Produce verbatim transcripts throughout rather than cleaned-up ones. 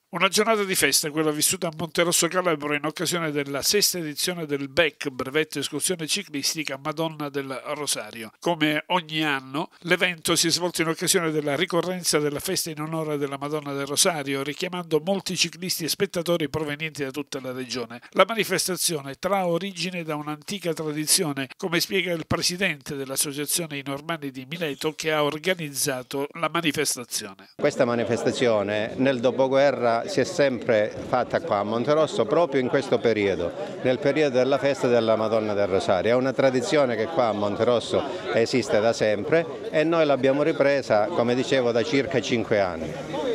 Una giornata di festa, quella vissuta a Monterosso Calabro in occasione della sesta edizione del B E C, brevetto escursione ciclistica Madonna del Rosario. Come ogni anno, l'evento si è svolto in occasione della ricorrenza della festa in onore della Madonna del Rosario, richiamando molti ciclisti e spettatori provenienti da tutta la regione. La manifestazione trae origine da un'antica tradizione, come spiega il presidente dell'Associazione I Normanni di Mileto, che ha organizzato la manifestazione. Questa manifestazione nel dopoguerra si è sempre fatta qua a Monterosso proprio in questo periodo, nel periodo della festa della Madonna del Rosario. È una tradizione che qua a Monterosso esiste da sempre e noi l'abbiamo ripresa, come dicevo, da circa cinque anni.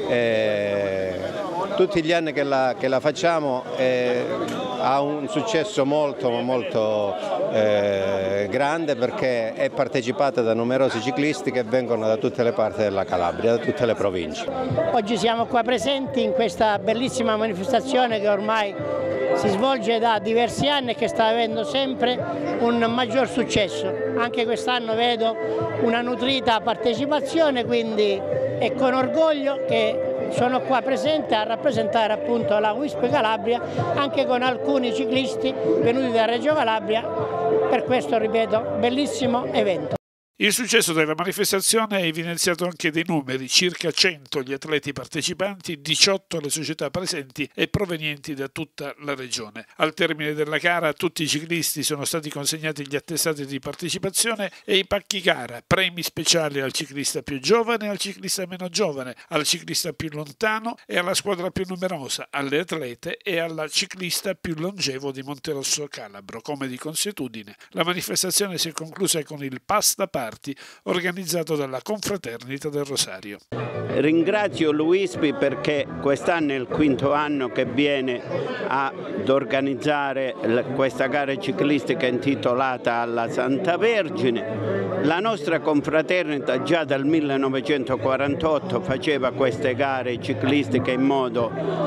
E tutti gli anni che la, che la facciamo eh, ha un successo molto, molto eh, grande, perché è partecipata da numerosi ciclisti che vengono da tutte le parti della Calabria, da tutte le province. Oggi siamo qua presenti in questa bellissima manifestazione che ormai si svolge da diversi anni e che sta avendo sempre un maggior successo. Anche quest'anno vedo una nutrita partecipazione, quindi è con orgoglio che sono qua presente a rappresentare appunto la U I S P Calabria, anche con alcuni ciclisti venuti da Reggio Calabria per questo, ripeto, bellissimo evento. Il successo della manifestazione è evidenziato anche dai numeri: circa cento gli atleti partecipanti, diciotto le società presenti e provenienti da tutta la regione. Al termine della gara a tutti i ciclisti sono stati consegnati gli attestati di partecipazione e i pacchi gara, premi speciali al ciclista più giovane, al ciclista meno giovane, al ciclista più lontano e alla squadra più numerosa, alle atlete e alla ciclista più longevo di Monterosso Calabro. Come di consuetudine, la manifestazione si è conclusa con il pasta party organizzato dalla Confraternita del Rosario. Ringrazio l'U I S P perché quest'anno è il quinto anno che viene ad organizzare questa gara ciclistica intitolata alla Santa Vergine. La nostra confraternita già dal millenovecentoquarantotto faceva queste gare ciclistiche in modo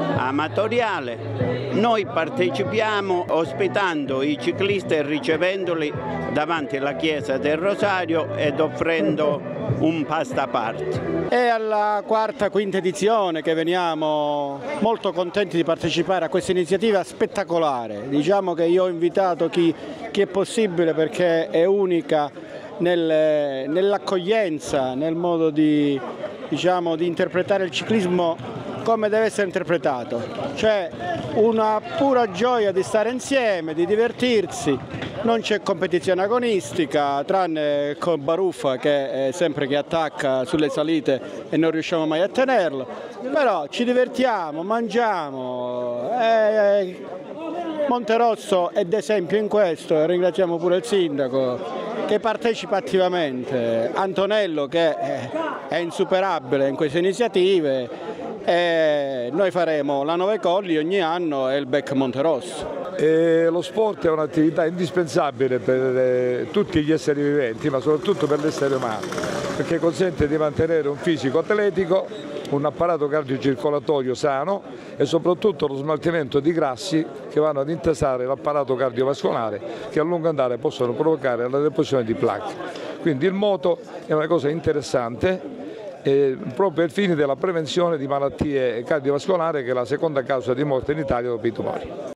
amatoriale. Noi partecipiamo ospitando i ciclisti e ricevendoli davanti alla chiesa del Rosario ed offrendo un pasta party. È alla quarta, quinta edizione che veniamo molto contenti di partecipare a questa iniziativa spettacolare. Diciamo che io ho invitato chi, chi è possibile, perché è unica nel, nell'accoglienza, nel modo di, diciamo, di interpretare il ciclismo come deve essere interpretato, cioè una pura gioia di stare insieme, di divertirsi. Non c'è competizione agonistica, tranne con Baruffa che è sempre che attacca sulle salite e non riusciamo mai a tenerlo, però ci divertiamo, mangiamo. E Monterosso è d'esempio in questo, e ringraziamo pure il sindaco che partecipa attivamente, Antonello che è insuperabile in queste iniziative. E noi faremo la Nove Colli ogni anno e il B E C Monterosso. E lo sport è un'attività indispensabile per eh, tutti gli esseri viventi, ma soprattutto per l'essere umano, perché consente di mantenere un fisico atletico, un apparato cardiocircolatorio sano e soprattutto lo smaltimento di grassi che vanno ad intasare l'apparato cardiovascolare, che a lungo andare possono provocare la deposizione di plaque. Quindi il moto è una cosa interessante, Eh, proprio ai fini della prevenzione di malattie cardiovascolari, che è la seconda causa di morte in Italia dopo i tumori.